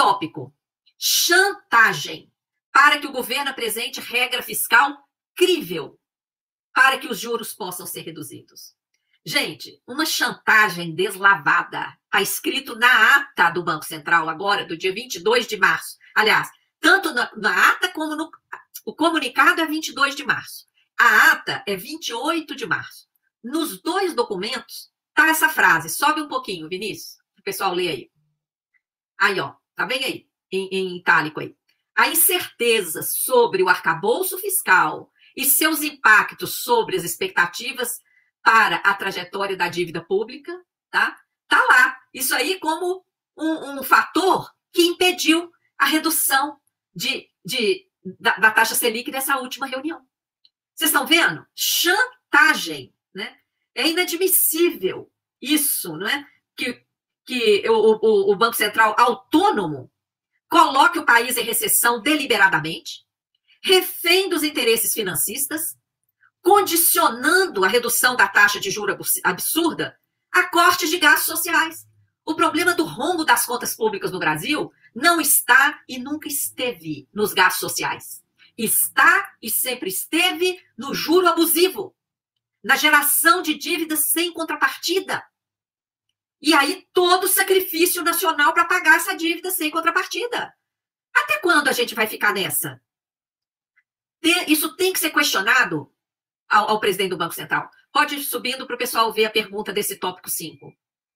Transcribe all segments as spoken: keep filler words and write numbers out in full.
tópico: chantagem para que o governo apresente regra fiscal crível para que os juros possam ser reduzidos. Gente, uma chantagem deslavada. Está escrito na ata do Banco Central agora, do dia vinte e dois de março. Aliás, tanto na, na ata como no... O comunicado é vinte e dois de março. A ata é vinte e oito de março. Nos dois documentos está essa frase. Sobe um pouquinho, Vinícius, para o pessoal ler aí. Aí, ó, tá bem aí, em, em itálico aí. A incerteza sobre o arcabouço fiscal e seus impactos sobre as expectativas para a trajetória da dívida pública, tá? Tá lá. Isso aí como um, um fator que impediu a redução de, de, da, da taxa Selic nessa última reunião. Vocês estão vendo? Chantagem, né? É inadmissível isso, não é? Que, que o, o, o Banco Central autônomo coloque o país em recessão deliberadamente, refém dos interesses financistas, condicionando a redução da taxa de juros absurda a cortes de gastos sociais. O problema do rombo das contas públicas no Brasil não está e nunca esteve nos gastos sociais. Está e sempre esteve no juro abusivo, na geração de dívidas sem contrapartida. E aí todo sacrifício nacional para pagar essa dívida sem contrapartida. Até quando a gente vai ficar nessa? Isso tem que ser questionado ao, ao presidente do Banco Central. Pode ir subindo para o pessoal ver a pergunta desse tópico cinco.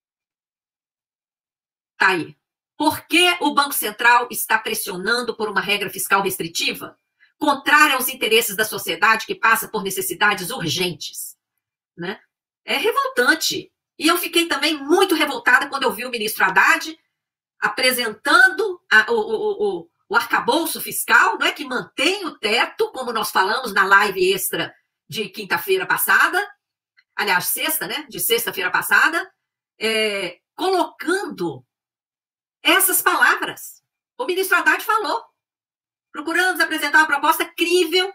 Tá aí. Por que o Banco Central está pressionando por uma regra fiscal restritiva, contrária aos interesses da sociedade que passa por necessidades urgentes? Né? É revoltante. E eu fiquei também muito revoltada quando eu vi o ministro Haddad apresentando a, o, o, o, o arcabouço fiscal, não é, que mantém o teto, como nós falamos na live extra de quinta-feira passada, aliás, sexta, né? De sexta-feira passada, é, colocando essas palavras. O ministro Haddad falou: procuramos apresentar uma proposta crível,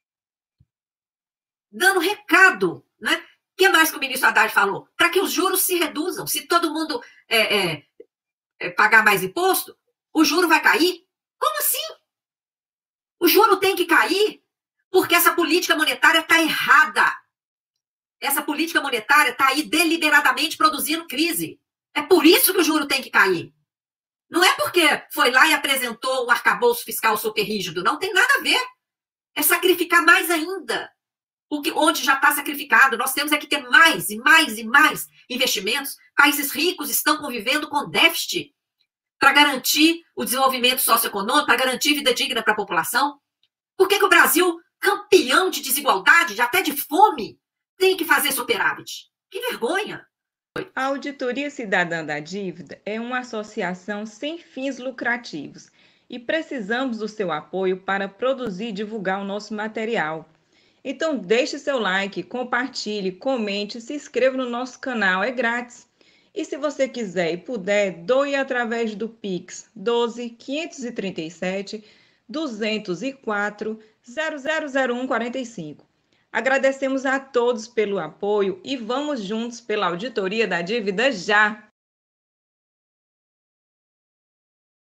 dando recado, né? O que mais que o ministro Haddad falou? Para que os juros se reduzam. Se todo mundo é, é, é, pagar mais imposto, o juro vai cair? Como assim? O juro tem que cair porque essa política monetária está errada. Essa política monetária está aí deliberadamente produzindo crise. É por isso que o juro tem que cair. Não é porque foi lá e apresentou um arcabouço fiscal super rígido. Não tem nada a ver. É sacrificar mais ainda o que, onde já está sacrificado. Nós temos é que ter mais e mais e mais investimentos. Países ricos estão convivendo com déficit para garantir o desenvolvimento socioeconômico, para garantir vida digna para a população. Por que que o Brasil, campeão de desigualdade, de até de fome, tem que fazer superávit? Que vergonha! A Auditoria Cidadã da Dívida é uma associação sem fins lucrativos e precisamos do seu apoio para produzir e divulgar o nosso material. Então deixe seu like, compartilhe, comente, se inscreva no nosso canal, é grátis. E se você quiser e puder, doe através do Pix doze, quinhentos e trinta e sete, duzentos e quatro, zero zero zero um quarenta e cinco. Agradecemos a todos pelo apoio e vamos juntos pela Auditoria da Dívida já!